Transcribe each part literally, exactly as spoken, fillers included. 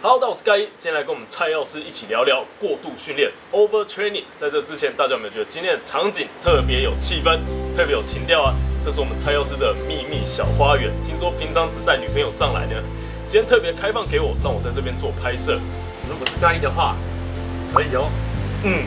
Hello， 大家好，我是盖伊，今天来跟我们蔡药师一起聊聊过度训练 （overtraining）。在这之前，大家有没有觉得今天的场景特别有气氛、特别有情调啊？这是我们蔡药师的秘密小花园。听说平常只带女朋友上来呢，今天特别开放给我，让我在这边做拍摄。 如果是盖伊的话，可以哦。 嗯。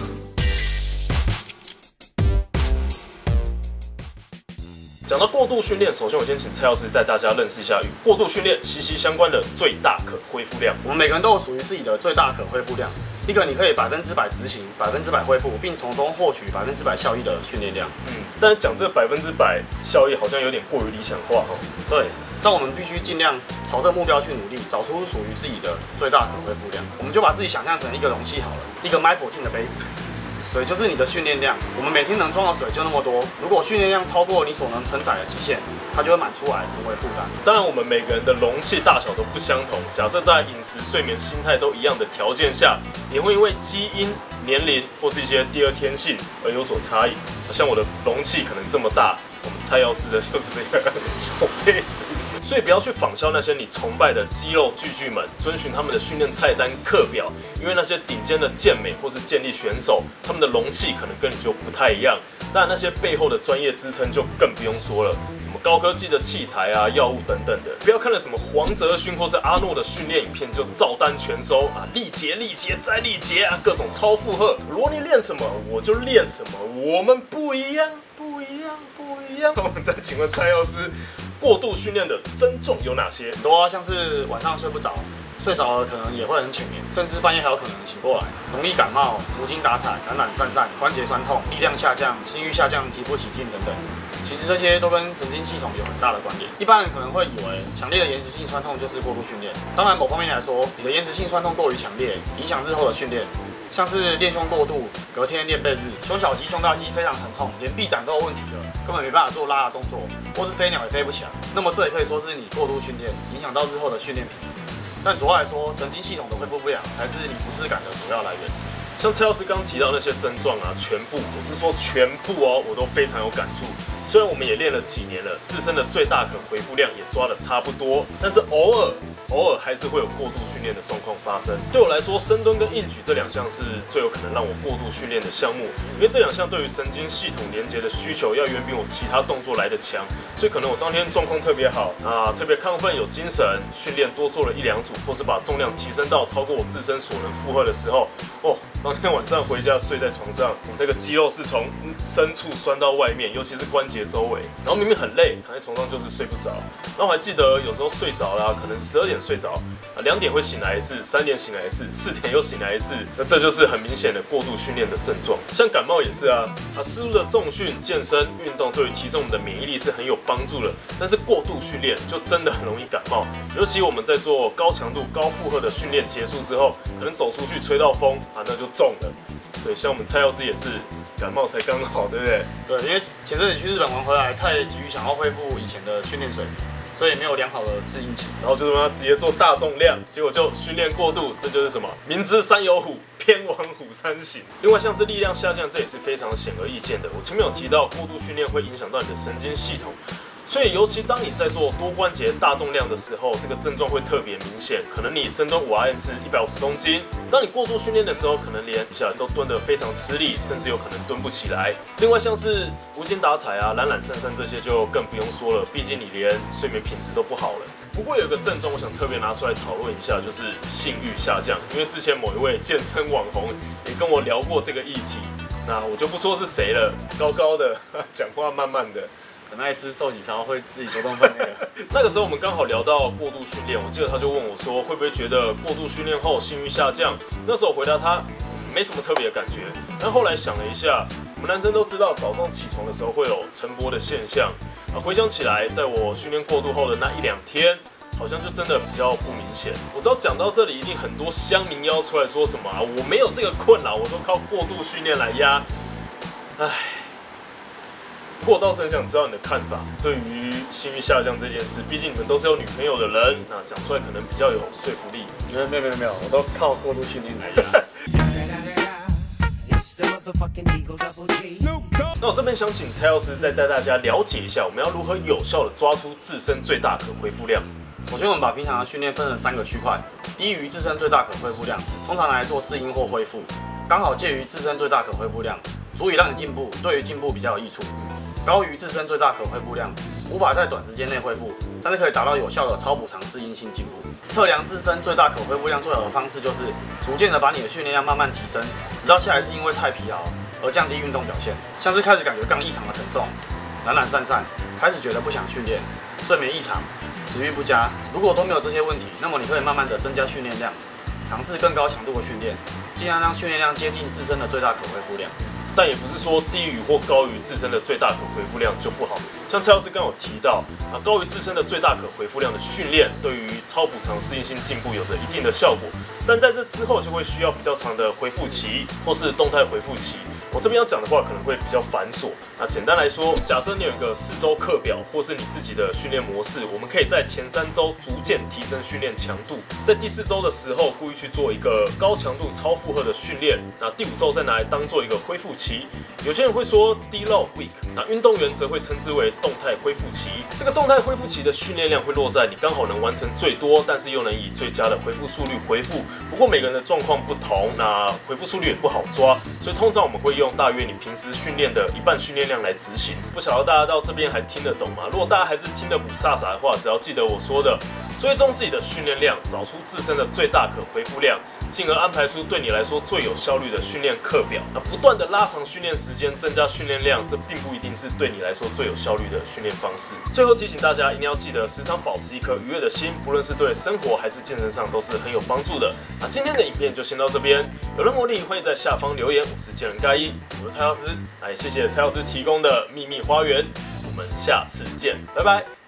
讲到过度训练，首先我先请蔡药师带大家认识一下与过度训练息息相关的最大可恢复量。 我们每个人都有属于自己的最大可恢复量，一个你可以百分之百执行、百分之百恢复，并从中获取百分之百效益的训练量。 嗯，但是讲这百分之百效益好像有点过于理想化哦。 对，但我们必须尽量朝这个目标去努力，找出属于自己的最大可恢复量。我们就把自己想象成一个容器好了，一个 My fourteen 的杯子。水就是你的训练量，我们每天能装的水就那么多。如果训练量超过你所能承载的极限，它就会满出来成为负担。 当然，我们每个人的容器大小都不相同。假设在饮食、睡眠、心态都一样的条件下，也会因为基因、年龄或是一些第二天性而有所差异。像我的容器可能这么大，我们蔡药师的就是这个小杯子。所以不要去仿效那些你崇拜的肌肉巨巨们，遵循他们的训练菜单课表，因为那些顶尖的健美或是健力选手，他们的容器可能跟你就不太一样。当然，那些背后的专业支撑就更不用说了，什么高科技的器材啊、药物等等的。不要看了什么黄泽勋或是阿诺的训练影片就照单全收啊，力竭、力竭再力竭啊，各种超负荷。如果你练什么，我就练什么，我们不一样，不一样，不一样。我们再请问蔡药师。过度训练的症状有哪些？ 很多啊，像是晚上睡不着，睡着了可能也会很浅眠，甚至半夜还有可能醒过来，容易感冒、无精打采、懒懒散散、关节酸痛、力量下降、心率下降、提不起劲等等。其实这些都跟神经系统有很大的关联。一般人可能会以为强烈的延迟性酸痛就是过度训练，当然某方面来说，你的延迟性酸痛过于强烈，影响日后的训练。像是练胸过度，隔天练背日，胸小肌、胸大肌非常疼痛，连臂展都有问题了，根本没办法做拉的动作，或是飞鸟也飞不起来。那么这也可以说是你过度训练，影响到日后的训练品质。但主要来说，神经系统的恢复不良才是你不适感的主要来源。 像蔡药师刚刚提到那些症状啊，全部我是说全部哦，我都非常有感触。虽然我们也练了几年了，自身的最大可恢复量也抓得差不多，但是偶尔偶尔还是会有过度训练的状况发生。对我来说，深蹲跟硬举这两项是最有可能让我过度训练的项目，因为这两项对于神经系统连接的需求要远比我其他动作来得强，所以可能我当天状况特别好啊，特别亢奋有精神，训练多做了一两组，或是把重量提升到超过我自身所能负荷的时候，哦，当天晚上回家睡在床上，那个肌肉是从深处酸到外面，尤其是关节周围，然后明明很累，躺在床上就是睡不着。然后我还记得有时候睡着啦，可能十二点睡着，啊两点会醒来一次，三点醒来一次，四点又醒来一次，那这就是很明显的过度训练的症状。像感冒也是啊，啊适度的重训、健身、运动对于提升我们的免疫力是很有帮助的，但是过度训练就真的很容易感冒，尤其我们在做高强度、高负荷的训练结束之后，可能走出去吹到风啊，那就中了。对，像我们蔡药师也是感冒才刚好，对不对？ 对，因为前阵子去日本玩回来，太急于想要恢复以前的训练水平，所以没有良好的适应期， 然后就让他直接做大重量，结果就训练过度，这就是什么？明知山有虎，偏往虎山行。另外像是力量下降，这也是非常显而易见的。我前面有提到，过度训练会影响到你的神经系统。所以，尤其当你在做多关节大重量的时候，这个症状会特别明显。可能你深蹲五 R M 是一百五十公斤，当你过度训练的时候，可能连一下都蹲得非常吃力，甚至有可能蹲不起来。另外，像是无精打采啊、懒懒散散这些就更不用说了，毕竟你连睡眠品质都不好了。不过有一个症状，我想特别拿出来讨论一下，就是性欲下降。因为之前某一位健身网红也跟我聊过这个议题，那我就不说是谁了，高高的，讲话慢慢的。 很爱吃寿喜烧，会自己多动分那个。 那个时候我们刚好聊到过度训练，我记得他就问我说，会不会觉得过度训练后性欲下降？那时候我回答他，嗯，没什么特别的感觉。但后来想了一下，我们男生都知道早上起床的时候会有晨勃的现象啊，回想起来，在我训练过度后的那一两天，好像就真的比较不明显。我知道讲到这里，一定很多乡民要出来说什么啊，我没有这个困扰，我都靠过度训练来压。唉。不过我倒是很想知道你的看法，对于性欲下降这件事，毕竟你们都是有女朋友的人，那讲出来可能比较有说服力。 没有没有没有，我都靠过度训练来的。 那我这边想请蔡药师再带大家了解一下，我们要如何有效的抓出自身最大可恢复量。 首先，我们把平常的训练分成三个区块：低于自身最大可恢复量，通常拿来做适应或恢复；刚好介于自身最大可恢复量，足以让你进步，对于进步比较有益处；高于自身最大可恢复量，无法在短时间内恢复，但是可以达到有效的超补偿适应性进步。测量自身最大可恢复量最好的方式就是逐渐的把你的训练量慢慢提升，直到下一次因为太疲劳而降低运动表现，像是开始感觉杠异常的沉重，懒懒散散，开始觉得不想训练，睡眠异常。食欲不佳，如果都没有这些问题，那么你可以慢慢的增加训练量，尝试更高强度的训练，尽量让训练量接近自身的最大可恢复量。 但也不是说低于或高于自身的最大可恢复量就不好。像蔡老师刚有提到，啊，高于自身的最大可恢复量的训练，对于超补偿适应性进步有着一定的效果。但在这之后就会需要比较长的恢复期，或是动态恢复期。我这边要讲的话可能会比较繁琐。那简单来说，假设你有一个四周课表，或是你自己的训练模式，我们可以在前三周逐渐提升训练强度，在第四周的时候故意去做一个高强度超负荷的训练，那第五周再拿来当做一个恢复期。有些人会说 deload week， 那运动员则会称之为动态恢复期。这个动态恢复期的训练量会落在你刚好能完成最多，但是又能以最佳的恢复速率恢复。不过每个人的状况不同，那恢复速率也不好抓，所以通常我们会用大约你平时训练的一半训练量来执行。不晓得大家到这边还听得懂吗？如果大家还是听得不飒飒的话，只要记得我说的，追踪自己的训练量，找出自身的最大可恢复量，进而安排出对你来说最有效率的训练课表。那不断的拉长训练时间，增加训练量，这并不一定是对你来说最有效率的训练方式。最后提醒大家，一定要记得时常保持一颗愉悦的心，不论是对生活还是健身上都是很有帮助的。那今天的影片就先到这边，有任何问题欢迎在下方留言。我是健人盖一， 我是蔡老师， 来谢谢蔡老师提供的秘密花园，我们下次见，拜拜。